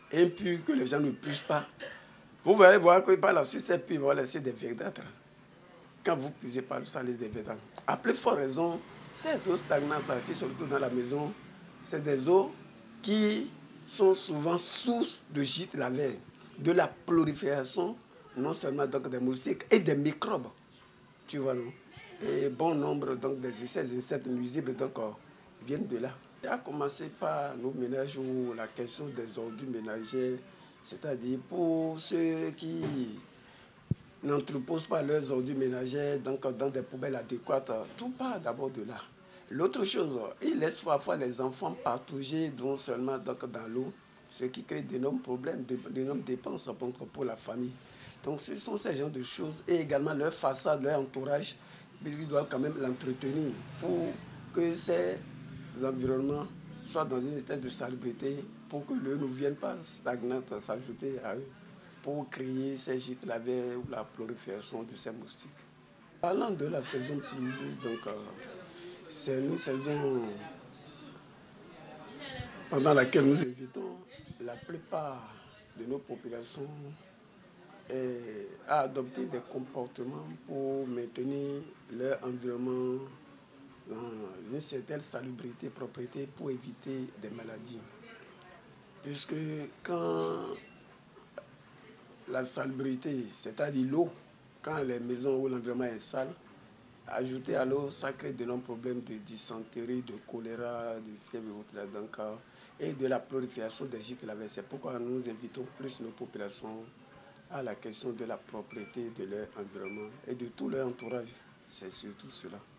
impurs que les gens ne puissent pas. Vous allez voir que par la suite, ces puits vont laisser des verdâtres. Quand vous ne puisez pas, ça laisse des verdâtres. À plus forte raison, ces eaux stagnantes qui se retrouvent dans la maison, c'est des eaux qui sont souvent source de gîtes lavaires, de la prolifération, non seulement donc des moustiques et des microbes. Tu vois, non? Et bon nombre donc, ces insectes nuisibles donc, viennent de là. Et à commencer par nos ménages où la question des ordures ménagères, c'est-à-dire pour ceux qui n'entreposent pas leurs ordures ménagères donc, dans des poubelles adéquates, tout part d'abord de là. L'autre chose, ils laissent parfois les enfants patauger non seulement donc, dans l'eau, ce qui crée d'énormes problèmes, d'énormes dépenses pour la famille. Donc ce sont ces genres de choses et également leur façade, leur entourage, ils doivent quand même l'entretenir pour que ces environnements soient dans une état de salubrité, pour que l'eau ne vienne pas stagnante s'ajouter à eux, pour créer ces gîtes lavaires ou la prolifération de ces moustiques. Parlant de la saison pluvieuse, donc c'est une saison pendant laquelle nous invitons la plupart de nos populations à adopter des comportements pour maintenir leur environnement dans une certaine salubrité, propreté, pour éviter des maladies. Puisque quand la salubrité, c'est-à-dire l'eau, quand les maisons ou l'environnement est sale, ajouter à l'eau, ça crée de nombreux problèmes de dysenterie, de choléra, de fièvre et de la prolifération des gîtes lavaires. C'est pourquoi nous invitons plus nos populations à la question de la propreté de leur environnement et de tout leur entourage. C'est surtout cela.